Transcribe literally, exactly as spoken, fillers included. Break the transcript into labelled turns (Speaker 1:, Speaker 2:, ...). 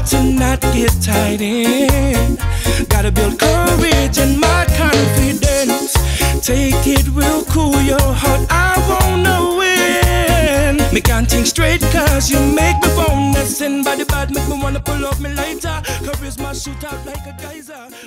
Speaker 1: hard to not get tied in. Gotta build courage and my confidence. Take it real cool, your heart, I wanna win. Me can't think straight cause you make me wanna sin. Body bad make me wanna pull up me lighter. Charisma shoot out like a geyser.